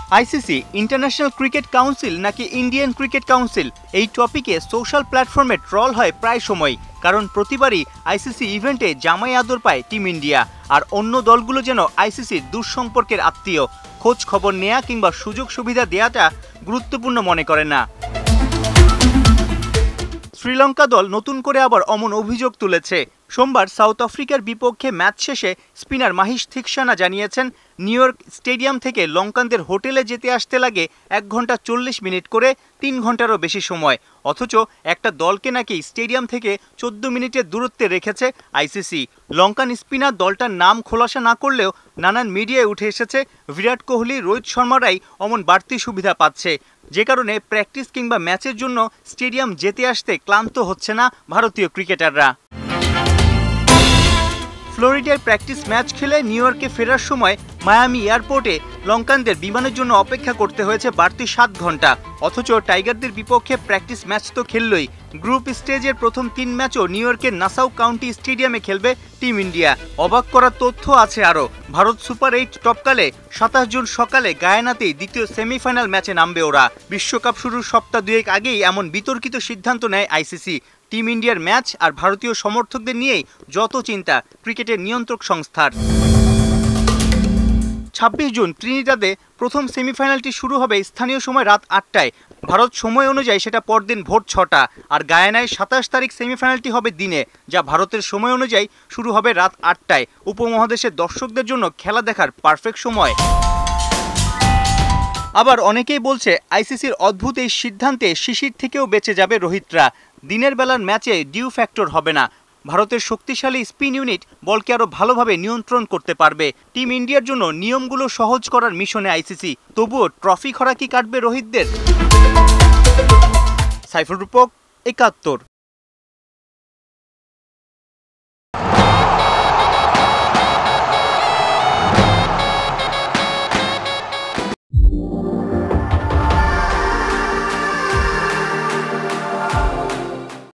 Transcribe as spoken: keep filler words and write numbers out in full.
ICC international cricket council নাকি Indian cricket council এই টপিকে সোশ্যাল প্ল্যাটফর্মে ট্রল হয় প্রায় সময়। কারণ প্রতিবারই আইসিসি ইভেন্টে জামাই আদর পায় টিম ইন্ডিয়া, আর অন্য দলগুলো যেন আইসিসির দুঃসম্পর্কের আত্মীয়, খোঁজ খবর নেয়া কিংবা সুযোগ সুবিধা দেওয়াটা গুরুত্বপূর্ণ মনে করে না। শ্রীলঙ্কা দল নতুন করে আবার অমন অভিযোগ তুলেছে। সোমবার সাউথ আফ্রিকার বিপক্ষে ম্যাচ শেষে স্পিনার মাহিশ থিকসানা জানিয়েছেন, নিউ ইয়র্ক স্টেডিয়াম থেকে লঙ্কানদের হোটেলে যেতে আসতে লাগে এক ঘন্টা চল্লিশ মিনিট করে, তিন ঘন্টারও বেশি সময়। অথচ একটা দলকে নাকি স্টেডিয়াম থেকে চোদ্দ মিনিটের দূরত্বে রেখেছে আইসিসি। লঙ্কান স্পিনার দলটার নাম খোলাসা না করলেও নানান মিডিয়ায় উঠে এসেছে বিরাট কোহলি, রোহিত শর্মারাই অমন বাড়তি সুবিধা পাচ্ছে, যে কারণে প্র্যাকটিস কিংবা ম্যাচের জন্য স্টেডিয়াম যেতে আসতে ক্লান্ত হচ্ছে না ভারতীয় ক্রিকেটাররা। ফ্লোরিডার প্র্যাকটিস ম্যাচ খেলে নিউ ইয়র্কে ফেরার সময় মায়ামি এয়ারপোর্টে লঙ্কানদের বিমানের জন্য অপেক্ষা করতে হয়েছে বাড়তি সাত ঘন্টা। অথচ টাইগারদের বিপক্ষে প্র্যাকটিস ম্যাচ তো খেললই, গ্রুপ স্টেজের প্রথম তিন ম্যাচও নিউ ইয়র্কের নাসাউ কাউন্টি স্টেডিয়ামে খেলবে টিম ইন্ডিয়া। অবাক করার তথ্য আছে আরও, ভারত সুপার এইট টপকালে সাতাশ জুন সকালে গায়ানাতেই দ্বিতীয় সেমিফাইনাল ম্যাচে নামবে ওরা। বিশ্বকাপ শুরুর সপ্তাহ দুয়েক আগেই এমন বিতর্কিত সিদ্ধান্ত নেয় আইসিসি। টিম ইন্ডিয়ার ম্যাচ আর ভারতীয় সমর্থকদের নিয়েই যত চিন্তা ক্রিকেটের নিয়ন্ত্রক সংস্থার। ছাব্বিশ জুন ত্রিনিদাদে প্রথম সেমিফাইনালটি শুরু হবে স্থানীয় সময় রাত আটটায়। ভারত সময় অনুযায়ী সেটা পরদিন ভোর ছটা। আর গায়ানায় সাতাশ তারিখ সেমিফাইনালটি হবে দিনে, যা ভারতের সময় অনুযায়ী শুরু হবে রাত আটটায়। উপমহাদেশের দর্শকদের জন্য খেলা দেখার পারফেক্ট সময়। আবার অনেকেই বলছে আইসিসির অদ্ভুত এই সিদ্ধান্তে শিশির থেকেও বেঁচে যাবে রোহিতরা। দিনের বেলার ম্যাচে ডিউ ফ্যাক্টর হবে না। ভারতের শক্তিশালী স্পিন ইউনিট বলকে আরও ভালোভাবে নিয়ন্ত্রণ করতে পারবে। টিম ইন্ডিয়ার জন্য নিয়মগুলো সহজ করার মিশনে আইসিসি। তবুও ট্রফি খরা কি কাটবে রোহিতদের? সাইফুল রূপক, একাত্তর।